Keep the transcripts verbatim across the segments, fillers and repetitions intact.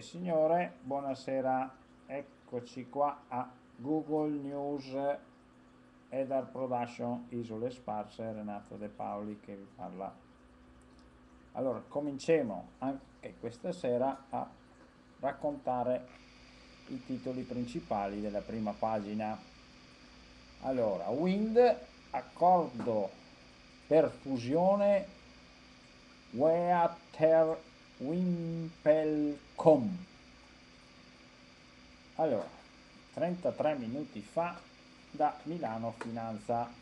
e signore, buonasera, eccoci qua a Google News Edar Production, Isole Sparse, Renato De Paoli che vi parla. Allora, cominciamo anche questa sera a raccontare i titoli principali della prima pagina. Allora, Wind, accordo per fusione Weather Wimpelcom. Allora, trentatré minuti fa da Milano Finanza.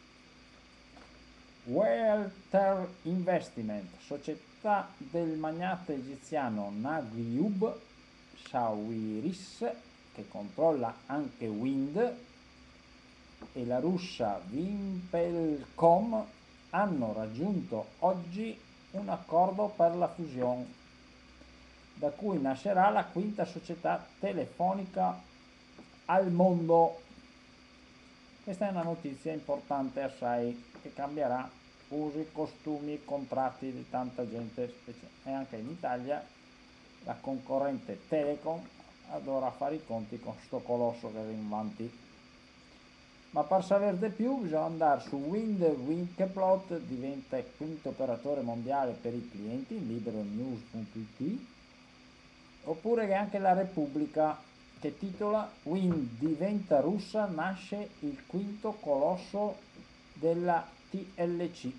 Weather Investment, società del magnate egiziano Nagiub Sawiris, che controlla anche Wind, e la russa Wimpelcom hanno raggiunto oggi un accordo per la fusione, da cui nascerà la quinta società telefonica al mondo. Questa è una notizia importante assai che cambierà usi, costumi e contratti di tanta gente, e anche in Italia la concorrente Telecom adora fare i conti con sto colosso che va avanti. Ma per sapere di più bisogna andare su Wind. Winkplot diventa il quinto operatore mondiale per i clienti in liberonews punto it, oppure che anche la Repubblica, che titola Wind diventa russa, nasce il quinto colosso della T L C.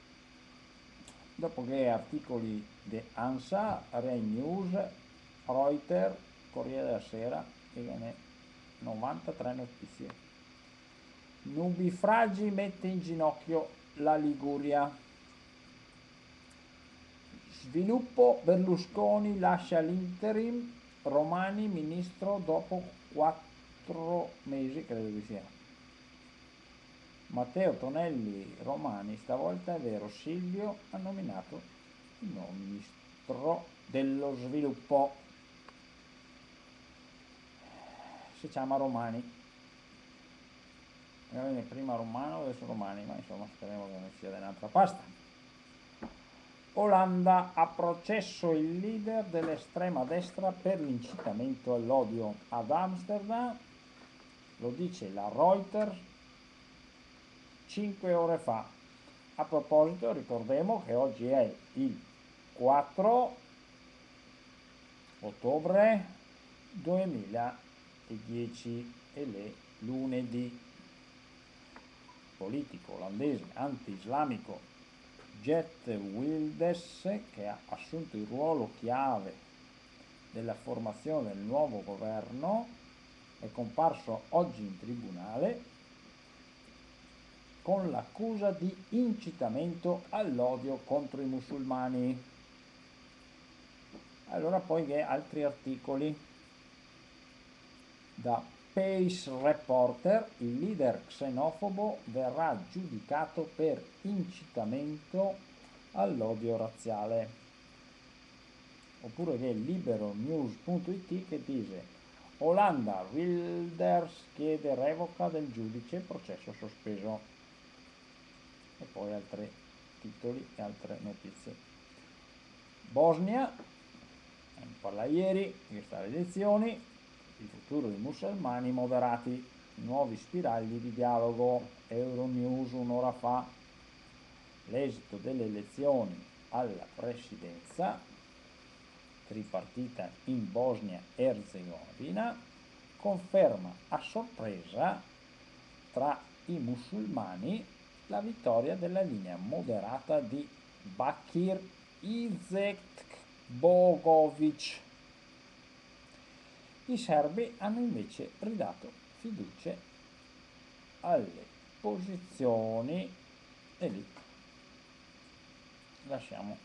Dopo che articoli di ANSA, Rai News, Reuters, Corriere della Sera e ne novantatré notizie. Nubifragi mette in ginocchio la Liguria. Sviluppo, Berlusconi lascia l'interim, Romani ministro dopo quattro mesi, credo che sia. Matteo Tonelli Romani, stavolta è vero, Silvio ha nominato il nuovo ministro dello sviluppo. Si chiama Romani. Prima Romano, adesso Romani, ma insomma speriamo che non sia dell'altra pasta. Olanda, a processo il leader dell'estrema destra per l'incitamento all'odio ad Amsterdam, lo dice la Reuters cinque ore fa. A proposito, ricordiamo che oggi è il quattro ottobre duemiladieci e le lunedì. Politico olandese anti-islamico Geert Wilders, che ha assunto il ruolo chiave della formazione del nuovo governo, è comparso oggi in tribunale con l'accusa di incitamento all'odio contro i musulmani. Allora poi che altri articoli. Da Pace Reporter, il leader xenofobo verrà giudicato per incitamento all'odio razziale. Oppure che liberonews punto it che dice Olanda, Wilders chiede revoca del giudice, processo sospeso. E poi altri titoli e altre notizie. Bosnia, ne parla ieri, queste elezioni. Il futuro dei musulmani moderati, nuovi spiragli di dialogo. Euronews un'ora fa, l'esito delle elezioni alla presidenza tripartita in Bosnia-Erzegovina conferma a sorpresa tra i musulmani la vittoria della linea moderata di Bakir Izetbegović. I serbi hanno invece ridato fiducia alle posizioni e lì lasciamo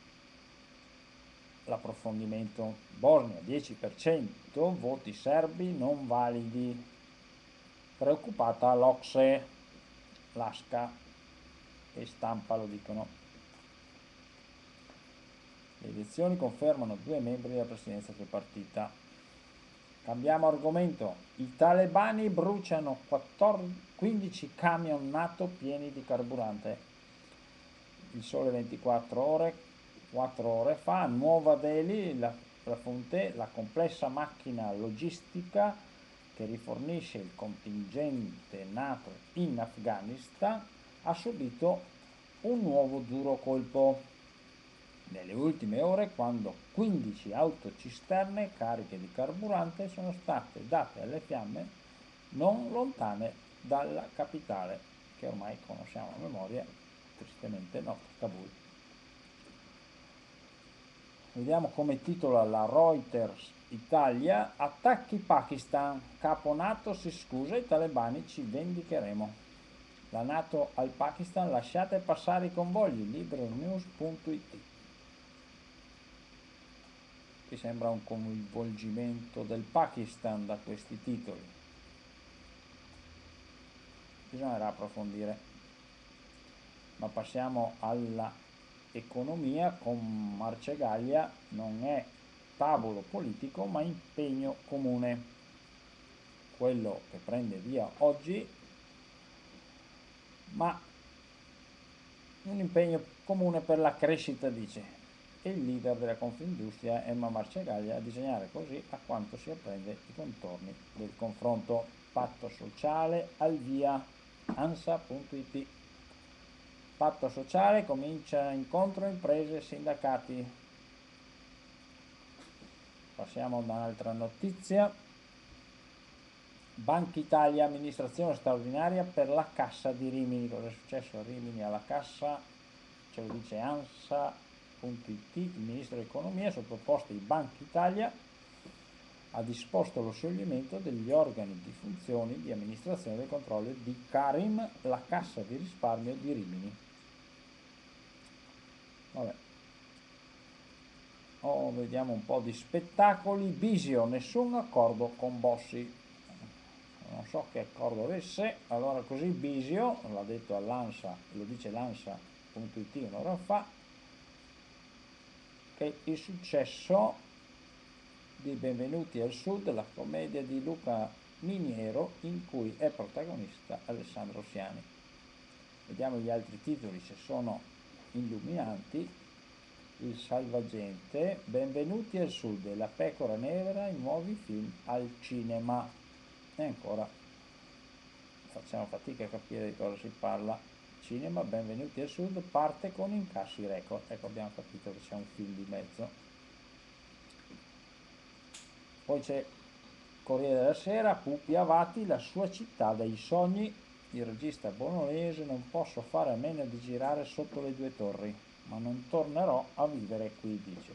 l'approfondimento. Bosnia dieci per cento voti serbi non validi, preoccupata l'Ocse, l'Asca e Stampa lo dicono. Le elezioni confermano due membri della presidenza tripartita. Cambiamo argomento. I talebani bruciano quindici camion NATO pieni di carburante. Il Sole ventiquattro ore, quattro ore fa, Nuova Delhi, la fonte, la complessa macchina logistica che rifornisce il contingente NATO in Afghanistan ha subito un nuovo duro colpo nelle ultime ore, quando quindici autocisterne cariche di carburante sono state date alle fiamme non lontane dalla capitale, che ormai conosciamo a memoria, tristemente no, Kabul. Vediamo come titola la Reuters Italia: attacchi Pakistan, capo NATO si scusa, i talebani ci vendicheremo. La NATO al Pakistan, lasciate passare i convogli, libronews punto it. Qui sembra un coinvolgimento del Pakistan da questi titoli. Bisognerà approfondire. Ma passiamo alla economia con Marcegaglia. Non è tavolo politico ma impegno comune. Quello che prende via oggi, ma un impegno comune per la crescita, dice. E il leader della Confindustria, Emma Marcegaglia, a disegnare così a quanto si apprende i contorni del confronto. Patto sociale al via, ansa punto it. Patto sociale, comincia incontro imprese e sindacati. Passiamo ad un'altra notizia. Banca Italia, amministrazione straordinaria per la Cassa di Rimini. Cosa è successo a Rimini alla Cassa? Ce lo dice ansa punto it. Il ministro dell'economia, su proposta di Banca Italia, ha disposto lo scioglimento degli organi di funzioni di amministrazione del controllo di Karim, la Cassa di risparmio di Rimini. Vabbè. Oh, vediamo un po' di spettacoli. Bisio, nessun accordo con Bossi. Non so che accordo avesse. Allora così Bisio, l'ha detto all'Ansa, lo dice l'Ansa punto it un'ora fa, che il successo di Benvenuti al Sud, la commedia di Luca Miniero, in cui è protagonista Alessandro Siani. Vediamo gli altri titoli se sono illuminanti. Il Salvagente, Benvenuti al Sud, La pecora nera, i nuovi film al cinema. E ancora facciamo fatica a capire di cosa si parla. Cinema, Benvenuti al Sud, parte con incassi record. Ecco, abbiamo capito che c'è un film di mezzo. Poi c'è Corriere della Sera, Pupi Avati, la sua città dei sogni. Il regista bolognese: non posso fare a meno di girare sotto le due torri, ma non tornerò a vivere qui, dice.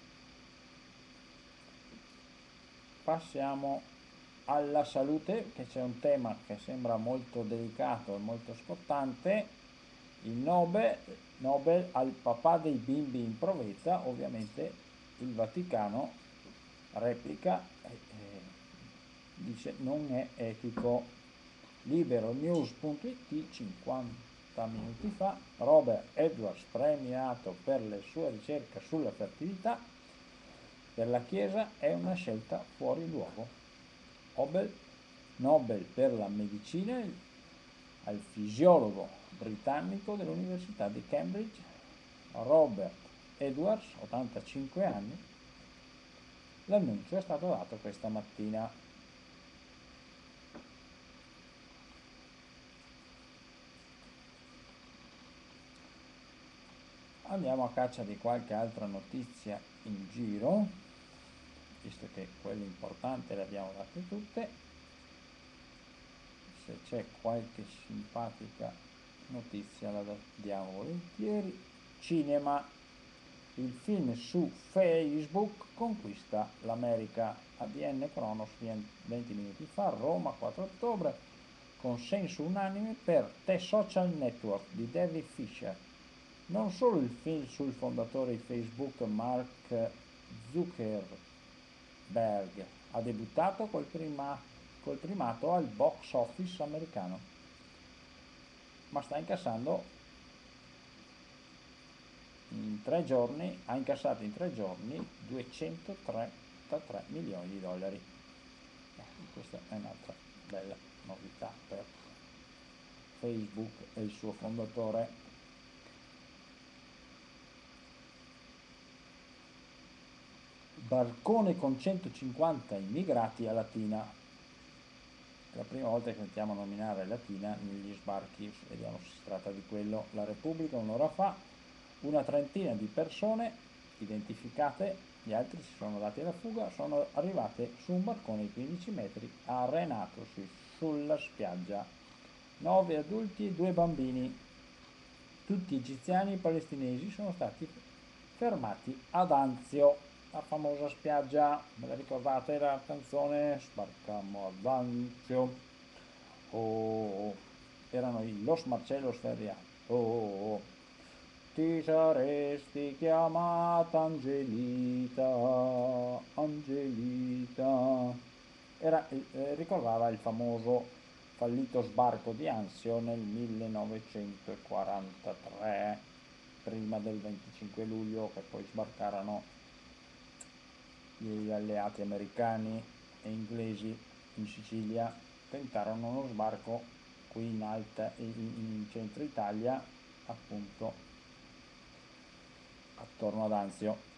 Passiamo alla salute, che c'è un tema che sembra molto delicato e molto scottante. Il Nobel, Nobel al papà dei bimbi in provetta. Ovviamente il Vaticano replica e eh, dice non è etico. libronews punto it, cinquanta minuti fa, Robert Edwards premiato per le sue ricerche sulla fertilità. Per la Chiesa è una scelta fuori luogo. Nobel, Nobel per la medicina al fisiologo britannico dell'Università di Cambridge, Robert Edwards, ottantacinque anni. L'annuncio è stato dato questa mattina. Andiamo a caccia di qualche altra notizia in giro, visto che quelle importanti le abbiamo date tutte. Se c'è qualche simpatica notizia la diamo volentieri. Cinema, il film su Facebook conquista l'America. A D N Cronos venti minuti fa, Roma quattro ottobre, consenso unanime per The Social Network di David Fisher. Non solo il film sul fondatore di Facebook Mark Zuckerberg ha debuttato col, prima, col primato al box office americano, ma sta incassando in tre giorni, ha incassato in tre giorni duecentotrentatré milioni di dollari. Eh, questa è un'altra bella novità per Facebook e il suo fondatore. barcone con centocinquanta immigrati a Latina. È la prima volta che sentiamo nominare Latina negli sbarchi, vediamo se si tratta di quello. La Repubblica un'ora fa, una trentina di persone identificate, gli altri si sono dati alla fuga, sono arrivate su un barcone di quindici metri arenatosi sulla spiaggia. Nove adulti e due bambini, tutti egiziani e palestinesi, sono stati fermati ad Anzio, la famosa spiaggia, me la ricordate la canzone? Sbarcammo ad Anzio, oh, erano i Los Marcellos Ferria, oh, oh, ti saresti chiamata Angelita, Angelita, era, eh, ricordava il famoso fallito sbarco di Anzio nel millenovecentoquarantatré, prima del venticinque luglio, che poi sbarcarono gli alleati americani e inglesi in Sicilia. Tentarono uno sbarco qui in alta, in, in centro Italia, appunto attorno ad Anzio.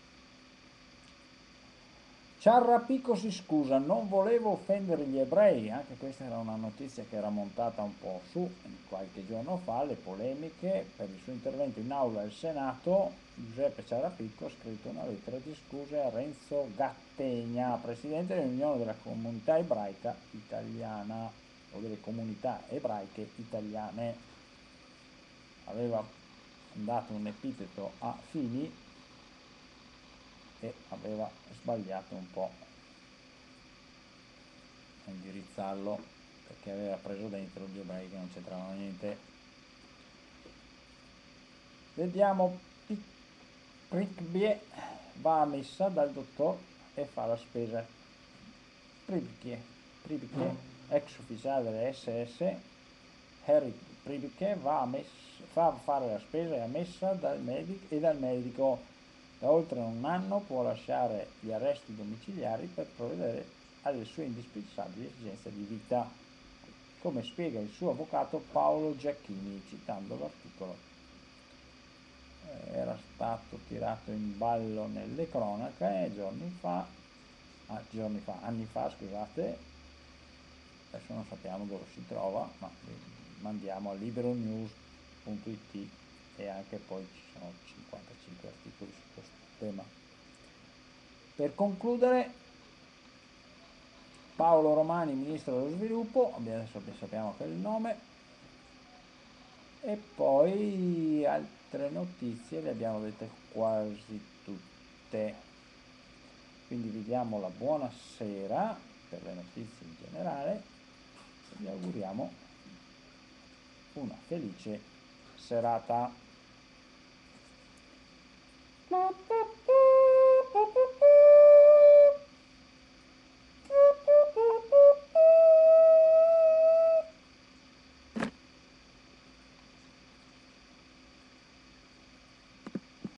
Ciarrapico si scusa, non volevo offendere gli ebrei, anche questa era una notizia che era montata un po' su qualche giorno fa, le polemiche. Per il suo intervento in aula al Senato, Giuseppe Ciarrapico ha scritto una lettera di scuse a Renzo Gattegna, presidente dell'Unione della Comunità Ebraica Italiana, o delle comunità ebraiche italiane. Aveva dato un epiteto a Fini e aveva sbagliato un po' a indirizzarlo, perché aveva preso dentro gli ebrei che non c'entravano niente. Vediamo, Prikbie va a messa dal dottor e fa la spesa. Pribke, Pribke, ex ufficiale delle S S, Harry Pribke va a messa, fa fare la spesa e a messa dal medico e dal medico. Da oltre un anno può lasciare gli arresti domiciliari per provvedere alle sue indispensabili esigenze di vita, come spiega il suo avvocato Paolo Giacchini, citando l'articolo. Era stato tirato in ballo nelle cronache giorni fa, ah, giorni fa, anni fa, scusate, adesso non sappiamo dove si trova, ma mandiamo a liberonews punto it e anche poi ci sono cinquantacinque articoli su questo tema. Per concludere, Paolo Romani, ministro dello sviluppo, adesso sappiamo che è il nome, e poi altre notizie le abbiamo dette quasi tutte, quindi vi diamo la buonasera per le notizie in generale e vi auguriamo una felice serata.